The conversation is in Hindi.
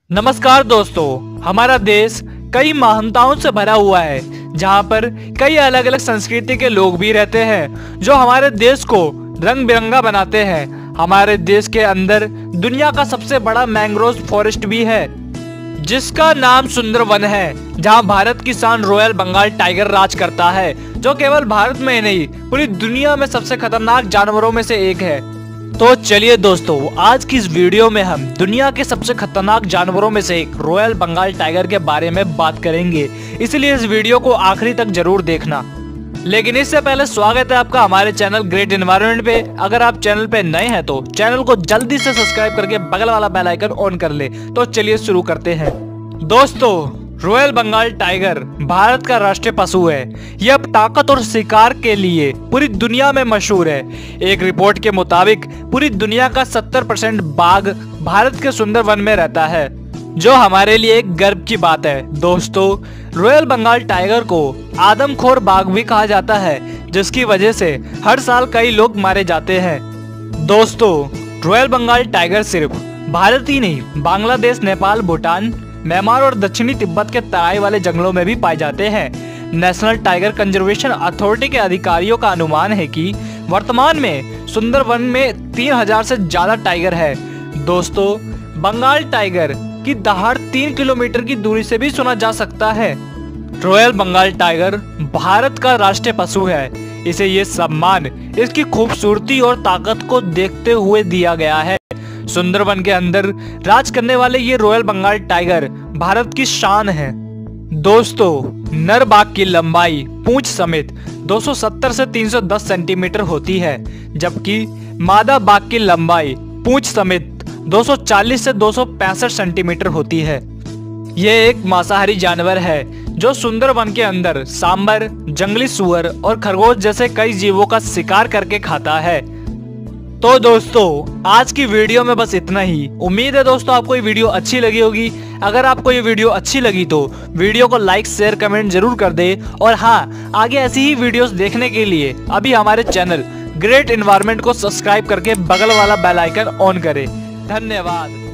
नमस्कार दोस्तों, हमारा देश कई महानताओं से भरा हुआ है, जहाँ पर कई अलग अलग संस्कृति के लोग भी रहते हैं जो हमारे देश को रंग बिरंगा बनाते हैं। हमारे देश के अंदर दुनिया का सबसे बड़ा मैंग्रोव फॉरेस्ट भी है, जिसका नाम सुंदरवन है, जहाँ भारत की शान रॉयल बंगाल टाइगर राज करता है, जो केवल भारत में ही नहीं पूरी दुनिया में सबसे खतरनाक जानवरों में से एक है। तो चलिए दोस्तों, आज की इस वीडियो में हम दुनिया के सबसे खतरनाक जानवरों में से एक रॉयल बंगाल टाइगर के बारे में बात करेंगे, इसलिए इस वीडियो को आखिरी तक जरूर देखना। लेकिन इससे पहले स्वागत है आपका हमारे चैनल ग्रेट एनवायरनमेंट पे। अगर आप चैनल पे नए हैं तो चैनल को जल्दी से सब्सक्राइब करके बगल वाला बेल आइकन ऑन कर ले। तो चलिए शुरू करते हैं। दोस्तों, रॉयल बंगाल टाइगर भारत का राष्ट्रीय पशु है। यह ताकत और शिकार के लिए पूरी दुनिया में मशहूर है। एक रिपोर्ट के मुताबिक पूरी दुनिया का 70% बाघ भारत के सुंदरवन में रहता है, जो हमारे लिए एक गर्व की बात है। दोस्तों, रॉयल बंगाल टाइगर को आदमखोर बाघ भी कहा जाता है, जिसकी वजह से हर साल कई लोग मारे जाते हैं। दोस्तों, रॉयल बंगाल टाइगर सिर्फ भारत ही नहीं, बांग्लादेश, नेपाल, भूटान, म्यांमार और दक्षिणी तिब्बत के तराई वाले जंगलों में भी पाए जाते हैं। नेशनल टाइगर कंजर्वेशन अथॉरिटी के अधिकारियों का अनुमान है कि वर्तमान में सुंदरवन में 3000 से ज्यादा टाइगर है। दोस्तों, बंगाल टाइगर की दहाड़ 3 किलोमीटर की दूरी से भी सुना जा सकता है। रॉयल बंगाल टाइगर भारत का राष्ट्रीय पशु है। इसे ये सम्मान इसकी खूबसूरती और ताकत को देखते हुए दिया गया है। सुंदरवन के अंदर राज करने वाले ये रॉयल बंगाल टाइगर भारत की शान है। दोस्तों, नर बाघ की लंबाई पूंछ समेत 270 से 310 सेंटीमीटर होती है, जबकि मादा बाघ की लंबाई पूंछ समेत 240 से 265 सेंटीमीटर होती है। यह एक मांसाहारी जानवर है जो सुंदरवन के अंदर सांबर, जंगली सुअर और खरगोश जैसे कई जीवों का शिकार करके खाता है। तो दोस्तों, आज की वीडियो में बस इतना ही। उम्मीद है दोस्तों आपको ये वीडियो अच्छी लगी होगी। अगर आपको ये वीडियो अच्छी लगी तो वीडियो को लाइक, शेयर, कमेंट जरूर कर दे। और हाँ, आगे ऐसी ही वीडियोस देखने के लिए अभी हमारे चैनल ग्रेट एनवायरनमेंट को सब्सक्राइब करके बगल वाला बेल आइकन ऑन करें। धन्यवाद।